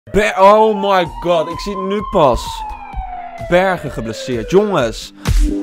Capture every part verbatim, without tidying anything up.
Ber oh my god, ik zie het nu pas. Bergen geblesseerd, jongens.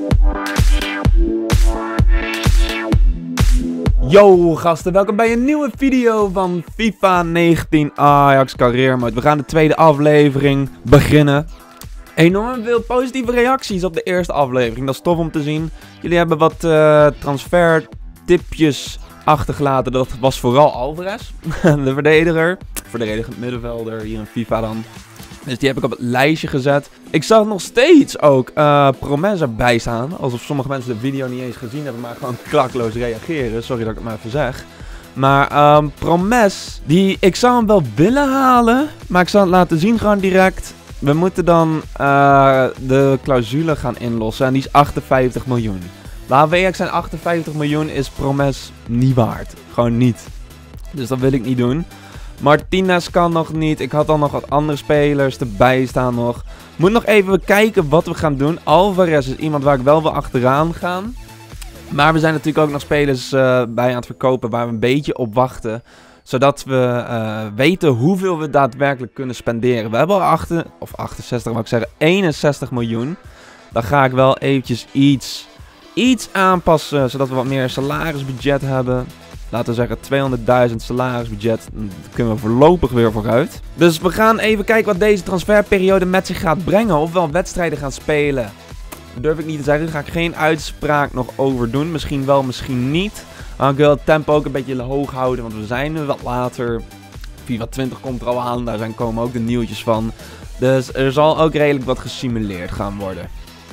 Yo gasten, welkom bij een nieuwe video van FIFA negentien Ajax Career Mode. We gaan de tweede aflevering beginnen. Enorm veel positieve reacties op de eerste aflevering, dat is tof om te zien. Jullie hebben wat uh, transfertipjes achtergelaten, dat was vooral Alvarez, de verdediger. Verdedigend middenvelder hier in FIFA dan. Dus die heb ik op het lijstje gezet. Ik zag nog steeds ook uh, Promes erbij staan. Alsof sommige mensen de video niet eens gezien hebben, maar gewoon klakloos reageren. Sorry dat ik het maar even zeg. Maar um, Promes, die, ik zou hem wel willen halen, maar ik zal het laten zien gewoon direct. We moeten dan uh, de clausule gaan inlossen en die is achtenvijftig miljoen. Laten we eerlijk zijn, achtenvijftig miljoen is Promes niet waard. Gewoon niet. Dus dat wil ik niet doen. Martinez kan nog niet. Ik had dan nog wat andere spelers erbij staan nog. Moet nog even kijken wat we gaan doen. Alvarez is iemand waar ik wel wil achteraan gaan. Maar we zijn natuurlijk ook nog spelers uh, bij aan het verkopen waar we een beetje op wachten. Zodat we uh, weten hoeveel we daadwerkelijk kunnen spenderen. We hebben al achter, of achtenzestig, mag ik zeggen, eenenzestig miljoen. Dan ga ik wel eventjes iets, iets aanpassen, zodat we wat meer salarisbudget hebben. Laten we zeggen tweehonderdduizend salarisbudget. Daar kunnen we voorlopig weer vooruit. Dus we gaan even kijken wat deze transferperiode met zich gaat brengen. Of we wedstrijden gaan spelen. Dat durf ik niet te zeggen. Daar ga ik geen uitspraak nog over doen. Misschien wel, misschien niet. Maar ik wil het tempo ook een beetje hoog houden. Want we zijn nu wat later. FIFA twintig komt er al aan. Daar zijn komen ook de nieuwtjes van. Dus er zal ook redelijk wat gesimuleerd gaan worden.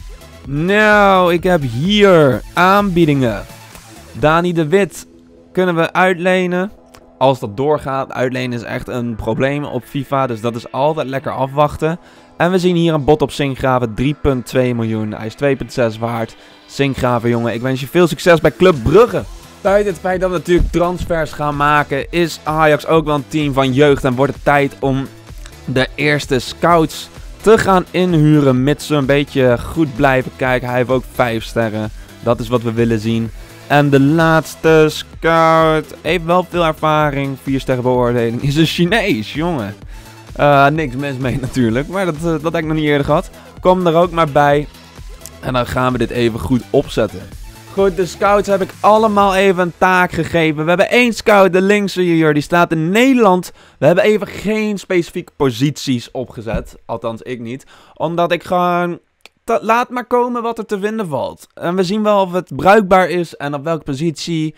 Nou, ik heb hier aanbiedingen. Dani de Wit kunnen we uitlenen. Als dat doorgaat. Uitlenen is echt een probleem op FIFA. Dus dat is altijd lekker afwachten. En we zien hier een bod op Sinkgraven. drie komma twee miljoen. Hij is twee komma zes waard. Sinkgraven, jongen. Ik wens je veel succes bij Club Brugge. Buiten het feit dat we natuurlijk transfers gaan maken, is Ajax ook wel een team van jeugd. En wordt het tijd om de eerste scouts te gaan inhuren. Mits ze een beetje goed blijven kijken. Hij heeft ook vijf sterren. Dat is wat we willen zien. En de laatste scout heeft wel veel ervaring. vier sterren beoordeling. Is een Chinees, jongen. Uh, niks mis mee natuurlijk. Maar dat, uh, dat heb ik nog niet eerder gehad. Kom er ook maar bij. En dan gaan we dit even goed opzetten. Goed, de scouts heb ik allemaal even een taak gegeven. We hebben één scout, de linkse hier. Die staat in Nederland. We hebben even geen specifieke posities opgezet. Althans, ik niet. Omdat ik gewoon... Laat maar komen wat er te vinden valt. En we zien wel of het bruikbaar is en op welke positie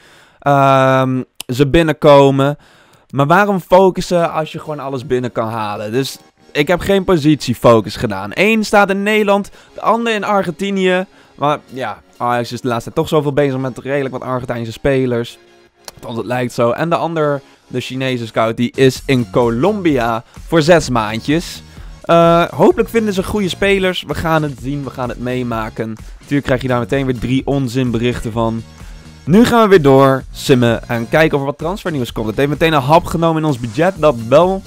um, ze binnenkomen. Maar waarom focussen als je gewoon alles binnen kan halen? Dus ik heb geen positiefocus gedaan. Eén staat in Nederland, de ander in Argentinië. Maar ja, Ajax is de laatste tijd toch zoveel bezig met redelijk wat Argentijnse spelers. Althans, het lijkt zo. En de ander, de Chinese scout, die is in Colombia voor zes maandjes. Uh, hopelijk vinden ze goede spelers. We gaan het zien, we gaan het meemaken. Natuurlijk krijg je daar meteen weer drie onzinberichten van. Nu gaan we weer door, simmen en kijken of er wat transfernieuws komt. Het heeft meteen een hap genomen in ons budget, dat wel.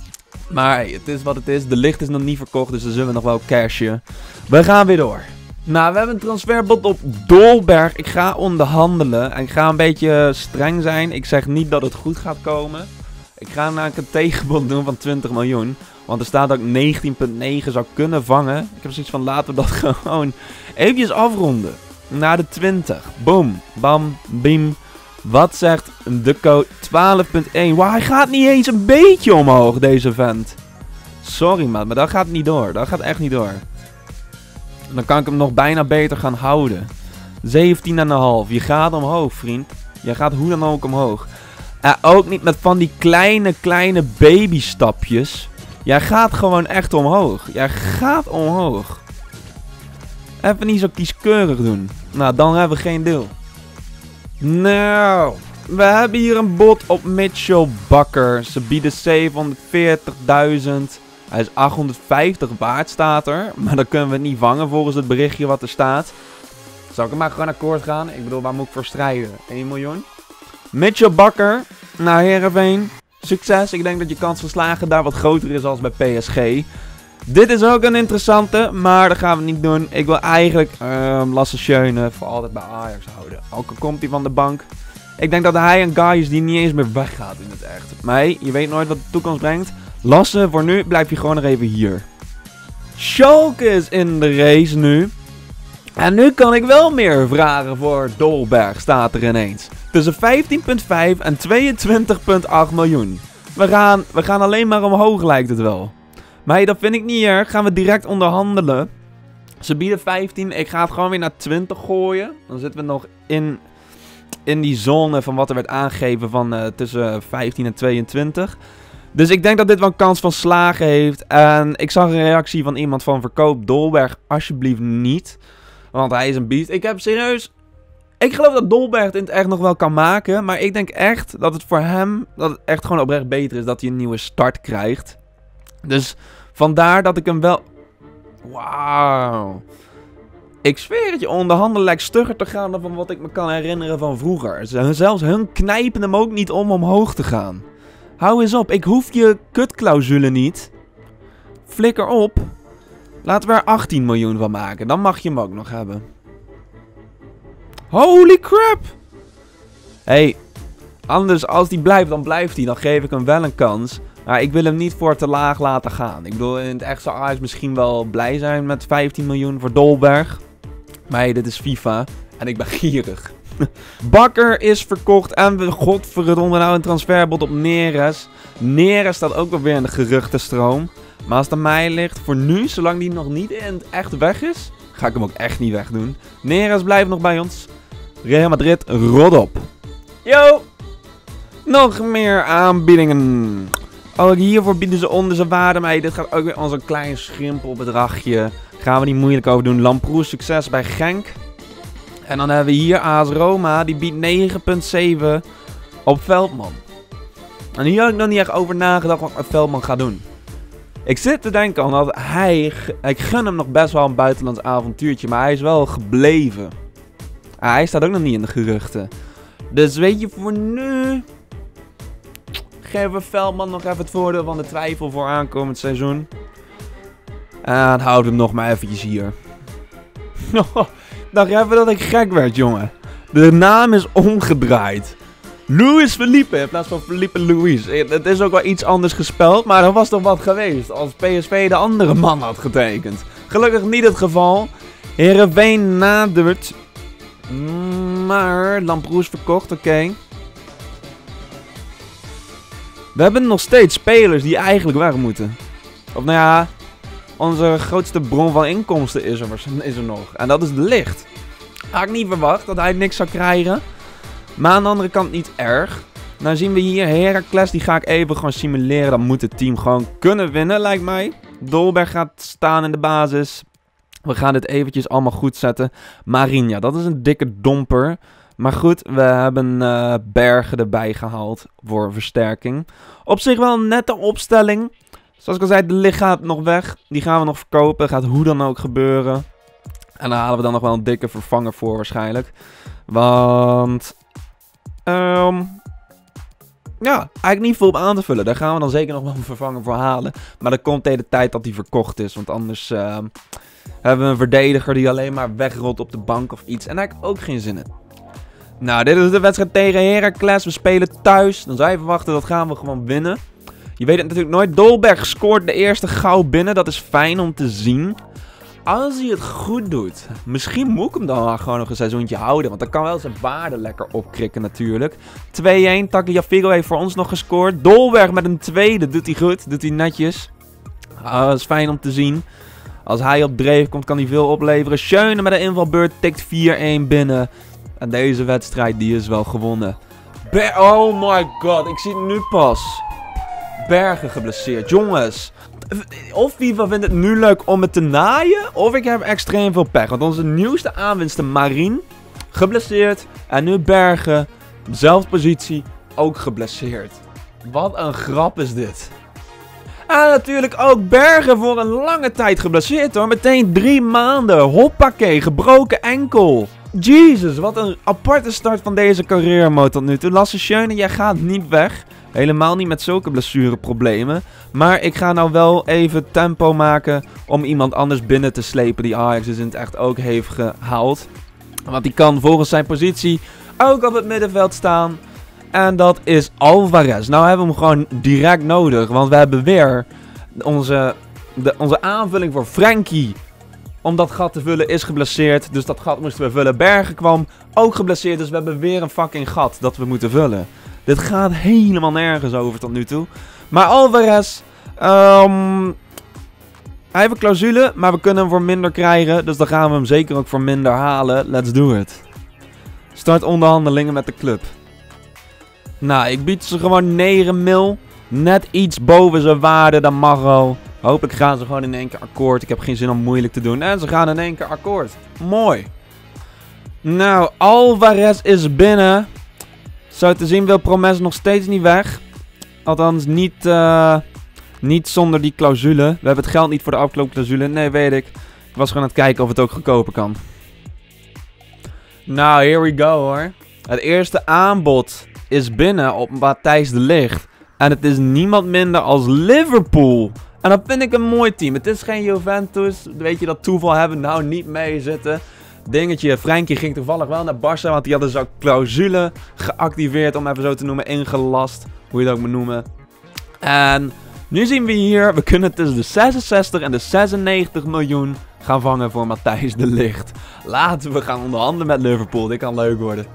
Maar hey, het is wat het is. De licht is nog niet verkocht, dus dan zullen we nog wel cashen. We gaan weer door. Nou, we hebben een transferbod op Dolberg. Ik ga onderhandelen en ik ga een beetje streng zijn. Ik zeg niet dat het goed gaat komen. Ik ga namelijk een tegenbod doen van twintig miljoen. Want er staat dat ik negentien komma negen zou kunnen vangen. Ik heb zoiets van, laten we dat gewoon eventjes afronden. Naar de twintig. Boom. Bam. Bim. Wat zegt de code? twaalf komma één. Wauw, hij gaat niet eens een beetje omhoog, deze vent. Sorry, man. Maar dat gaat niet door. Dat gaat echt niet door. Dan kan ik hem nog bijna beter gaan houden. zeventien komma vijf. Je gaat omhoog, vriend. Je gaat hoe dan ook omhoog. En ook niet met van die kleine, kleine babystapjes. Jij gaat gewoon echt omhoog. Jij gaat omhoog. Even niet zo kieskeurig doen. Nou, dan hebben we geen deel. Nou, we hebben hier een bod op Mitchell Bakker. Ze bieden zevenhonderdveertigduizend. Hij is achthonderdvijftig waard, staat er. Maar dan kunnen we het niet vangen volgens het berichtje wat er staat. Zal ik er maar gewoon akkoord gaan? Ik bedoel, waar moet ik voor strijden? één miljoen? Mitchell Bakker naar Heerenveen. Succes. Ik denk dat je kans van slagen daar wat groter is als bij P S G. Dit is ook een interessante, maar dat gaan we niet doen. Ik wil eigenlijk um, Lasse Schöne voor altijd bij Ajax houden. Ook al komt hij van de bank. Ik denk dat hij een guy is die niet eens meer weggaat in het echt. Maar hey, je weet nooit wat de toekomst brengt. Lasse, voor nu blijf je gewoon nog even hier. Schalke is in de race nu. En nu kan ik wel meer vragen voor Dolberg, staat er ineens. Tussen vijftien komma vijf en tweeëntwintig komma acht miljoen. We gaan, we gaan alleen maar omhoog, lijkt het wel. Maar hey, dat vind ik niet erg. Gaan we direct onderhandelen. Ze bieden vijftien. Ik ga het gewoon weer naar twintig gooien. Dan zitten we nog in, in die zone van wat er werd aangegeven van uh, tussen vijftien en tweeëntwintig. Dus ik denk dat dit wel een kans van slagen heeft. En ik zag een reactie van iemand van verkoop Dolberg alsjeblieft niet. Want hij is een beest. Ik heb serieus... Ik geloof dat Dolberg het in het echt nog wel kan maken. Maar ik denk echt dat het voor hem... Dat het echt gewoon oprecht beter is dat hij een nieuwe start krijgt. Dus vandaar dat ik hem wel... Wauw. Ik zweer het je, onderhandelen lijkt stugger te gaan dan van wat ik me kan herinneren van vroeger. Zelfs hun knijpen hem ook niet om omhoog te gaan. Hou eens op, ik hoef je kutclausule niet. Flikker op. Laten we er achttien miljoen van maken, dan mag je hem ook nog hebben. Holy crap! Hey, anders als die blijft, dan blijft hij. Dan geef ik hem wel een kans. Maar ik wil hem niet voor te laag laten gaan. Ik bedoel, in het echt zou Ajax misschien wel blij zijn met vijftien miljoen voor Dolberg. Maar hey, dit is FIFA. En ik ben gierig. Bakker is verkocht. En we godverdomme nou een transferbod op Neres. Neres staat ook wel weer in de geruchtenstroom. Maar als het aan mij ligt, voor nu, zolang die nog niet in het echt weg is, ga ik hem ook echt niet wegdoen. Neres blijft nog bij ons. Real Madrid, rot op. Yo! Nog meer aanbiedingen. Ook hiervoor bieden ze onder zijn waarde. Maar dit gaat ook weer als een klein schrimpelbedragje. Gaan we niet moeilijk over doen. Lamproes, succes bij Genk. En dan hebben we hier A S Roma. Die biedt negen komma zeven op Veldman. En hier had ik nog niet echt over nagedacht wat ik met Veldman ga doen. Ik zit te denken aan dat hij... Ik gun hem nog best wel een buitenlands avontuurtje. Maar hij is wel gebleven. Ah, hij staat ook nog niet in de geruchten. Dus weet je, voor nu... Geven we Veldman nog even het voordeel van de twijfel voor aankomend seizoen. En dan houden we hem nog maar eventjes hier. Dacht je even dat ik gek werd, jongen. De naam is omgedraaid. Luis Felipe in plaats van Felipe Luis. Het is ook wel iets anders gespeld, maar er was toch wat geweest als P S V de andere man had getekend. Gelukkig niet het geval. Heerenveen nadert. Maar Lamproes verkocht, oké. Okay. We hebben nog steeds spelers die eigenlijk weg moeten. Of nou ja, onze grootste bron van inkomsten is er, is er nog. En dat is de licht. Had ik niet verwacht dat hij niks zou krijgen. Maar aan de andere kant niet erg. Nou zien we hier Heracles, die ga ik even gewoon simuleren. Dan moet het team gewoon kunnen winnen, lijkt mij. Dolberg gaat staan in de basis. We gaan dit eventjes allemaal goed zetten. Marinha, dat is een dikke domper. Maar goed, we hebben uh, Bergen erbij gehaald voor versterking. Op zich wel een nette opstelling. Zoals ik al zei, de licht gaat nog weg. Die gaan we nog verkopen. Gaat hoe dan ook gebeuren. En daar halen we dan nog wel een dikke vervanger voor waarschijnlijk. Want... Um, ja, eigenlijk niet veel op aan te vullen. Daar gaan we dan zeker nog wel een vervanger voor halen. Maar dat komt tegen de tijd dat die verkocht is. Want anders uh, hebben we een verdediger die alleen maar wegrolt op de bank of iets. En daar heb ik ook geen zin in. Nou, dit is de wedstrijd tegen Heracles. We spelen thuis. Dan zou je verwachten dat gaan we gewoon winnen. Je weet het natuurlijk nooit. Dolberg scoort de eerste gauw binnen. Dat is fijn om te zien. Als hij het goed doet. Misschien moet ik hem dan maar gewoon nog een seizoentje houden. Want dan kan wel zijn waarde lekker opkrikken natuurlijk. twee-een. Tagliafico heeft voor ons nog gescoord. Dolberg met een tweede. Doet hij goed. Doet hij netjes. Uh, dat is fijn om te zien. Als hij op dreef komt kan hij veel opleveren. Schöne met een invalbeurt tikt vier-een binnen. En deze wedstrijd die is wel gewonnen. Ber oh my god. Ik zie het nu pas. Bergen geblesseerd. Jongens. Of FIFA vindt het nu leuk om het te naaien. Of ik heb extreem veel pech. Want onze nieuwste aanwinst, Marien, geblesseerd. En nu Bergen, dezelfde positie, ook geblesseerd. Wat een grap is dit. En natuurlijk ook Bergen voor een lange tijd geblesseerd hoor. Meteen drie maanden. Hoppakee, gebroken enkel. Jezus, wat een aparte start van deze carrière mode tot nu toe. Lasse Schöne, jij gaat niet weg. Helemaal niet met zulke blessureproblemen. Maar ik ga nou wel even tempo maken om iemand anders binnen te slepen die Ajax dus in het echt ook heeft gehaald. Want die kan volgens zijn positie ook op het middenveld staan. En dat is Alvarez. Nou hebben we hem gewoon direct nodig. Want we hebben weer onze, de, onze aanvulling voor Frenkie. Om dat gat te vullen is geblesseerd. Dus dat gat moesten we vullen. Bergen kwam ook geblesseerd. Dus we hebben weer een fucking gat dat we moeten vullen. Dit gaat helemaal nergens over tot nu toe. Maar Alvarez. Um, hij heeft een clausule. Maar we kunnen hem voor minder krijgen. Dus dan gaan we hem zeker ook voor minder halen. Let's do it. Start onderhandelingen met de club. Nou, ik bied ze gewoon negen mil. Net iets boven zijn waarde. Dat mag wel. Hopelijk gaan ze gewoon in één keer akkoord. Ik heb geen zin om moeilijk te doen. En ze gaan in één keer akkoord. Mooi. Nou, Alvarez is binnen. Zo te zien wil Promes nog steeds niet weg. Althans, niet, uh, niet zonder die clausule. We hebben het geld niet voor de afkoopclausule. Nee, weet ik. Ik was gewoon aan het kijken of het ook goedkoper kan. Nou, here we go hoor. Het eerste aanbod is binnen op Matthijs de Ligt. En het is niemand minder als Liverpool. En dat vind ik een mooi team. Het is geen Juventus. Weet je, dat toeval hebben we nou niet mee zitten. Dingetje, Frenkie ging toevallig wel naar Barça. Want die hadden zo'n clausule geactiveerd, om even zo te noemen, ingelast. Hoe je dat ook moet noemen. En nu zien we hier, we kunnen tussen de zesenzestig en de zesennegentig miljoen gaan vangen voor Matthijs de Ligt. Laten we gaan onderhandelen met Liverpool. Dit kan leuk worden.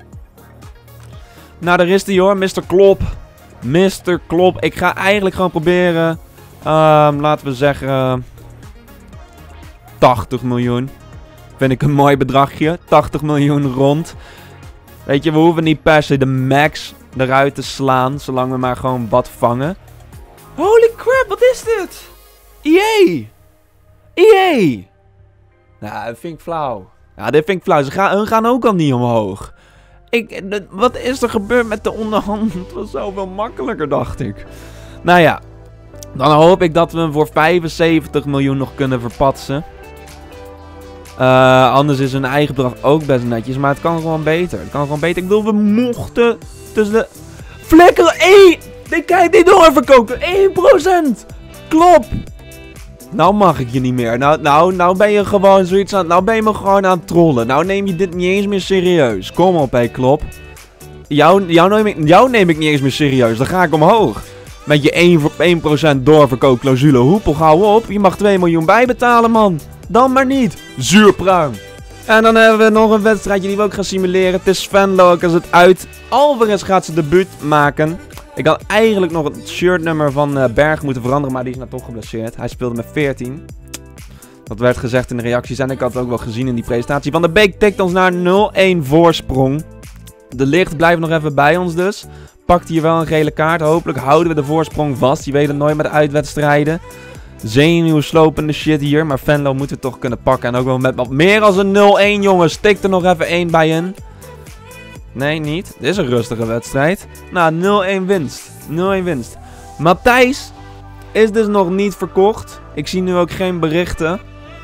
Nou, daar is hij hoor, mister Klopp. mister Klopp. Ik ga eigenlijk gewoon proberen, um, laten we zeggen, tachtig miljoen. Vind ik een mooi bedragje. tachtig miljoen rond. Weet je, we hoeven niet per se de max eruit te slaan, zolang we maar gewoon wat vangen. Holy crap, wat is dit? E A! E A! Nou, dat vind ik flauw. Ja, dit vind ik flauw. Ze gaan, hun gaan ook al niet omhoog. Ik, de, wat is er gebeurd met de onderhandeling? Het was zoveel makkelijker, dacht ik. Nou ja. Dan hoop ik dat we hem voor vijfenzeventig miljoen nog kunnen verpatsen. Uh, anders is hun eigen bedrag ook best netjes. Maar het kan gewoon beter. Het kan gewoon beter. Ik bedoel, we mochten tussen de... Flikker! één! Ik kijk dit doorverkopen! één procent! Klop! Nou mag ik je niet meer. Nou, nou, nou ben je gewoon zoiets aan... Nou ben je me gewoon aan het trollen. Nou neem je dit niet eens meer serieus. Kom op, hé, Klop. Jou, jou, neem ik, jou neem ik niet eens meer serieus. Dan ga ik omhoog. Met je één procent doorverkoopclausule. Hoepel, gauw op. Je mag twee miljoen bijbetalen, man. Dan maar niet. Zuurpruim. En dan hebben we nog een wedstrijdje die we ook gaan simuleren. Het is Venlo, ook als het uit. Alvarez gaat zijn debuut maken. Ik had eigenlijk nog het shirtnummer van uh, Berg moeten veranderen, maar die is nou toch geblesseerd. Hij speelde met veertien. Dat werd gezegd in de reacties en ik had het ook wel gezien in die presentatie. Van de Beek tikt ons naar nul-één voorsprong. De Ligt blijft nog even bij ons dus. Pakt hier wel een gele kaart. Hopelijk houden we de voorsprong vast. Je weet het nooit met de uitwedstrijden. Zenuwslopende shit hier. Maar Venlo moeten we toch kunnen pakken. En ook wel met wat meer dan een nul-één, jongens. Tik er nog even één bij in. Nee, niet. Dit is een rustige wedstrijd. Nou, nul-één winst. nul-één winst. Matthijs is dus nog niet verkocht. Ik zie nu ook geen berichten.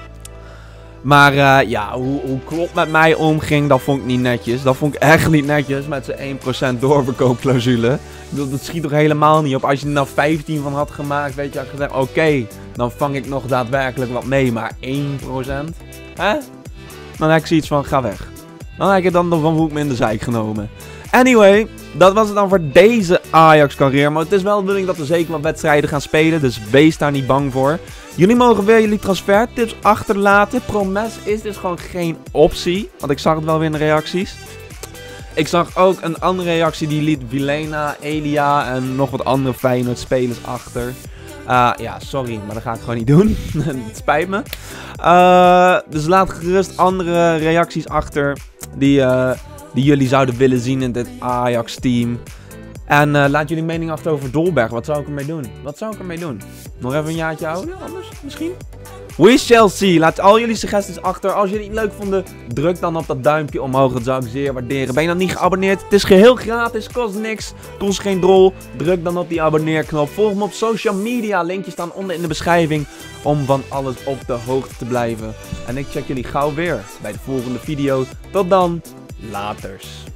Maar uh, ja, hoe, hoe Klopp met mij omging, dat vond ik niet netjes. Dat vond ik echt niet netjes met zijn één procent doorverkoopclausule. Dat, dat schiet toch helemaal niet op. Als je er nou vijftien van had gemaakt, weet je, had gezegd, oké, okay, dan vang ik nog daadwerkelijk wat mee. Maar één procent? Hè? Dan heb ik zoiets van, ga weg. Dan heb ik het dan nog van hoe ik me in de zijk genomen. Anyway, dat was het dan voor deze Ajax-carrière. Maar het is wel de bedoeling dat we zeker wat wedstrijden gaan spelen. Dus wees daar niet bang voor. Jullie mogen weer jullie transfertips achterlaten. Promes is dus gewoon geen optie. Want ik zag het wel weer in de reacties. Ik zag ook een andere reactie. Die liet Vilena, Elia en nog wat andere Feyenoord-spelers achter. Uh, ja, sorry, maar dat ga ik gewoon niet doen. Het spijt me. Uh, dus laat gerust andere reacties achter. Die, uh, die jullie zouden willen zien in dit Ajax-team. En uh, laat jullie mening achter over Dolberg. Wat zou ik ermee doen? Wat zou ik ermee doen? Nog even een jaartje houden? Anders misschien? We shall see. Laat al jullie suggesties achter. Als jullie het leuk vonden, druk dan op dat duimpje omhoog. Dat zou ik zeer waarderen. Ben je dan niet geabonneerd? Het is geheel gratis. Kost niks. Kost geen drol. Druk dan op die abonneerknop. Volg me op social media. Linkjes staan onder in de beschrijving. Om van alles op de hoogte te blijven. En ik check jullie gauw weer bij de volgende video. Tot dan. Laters.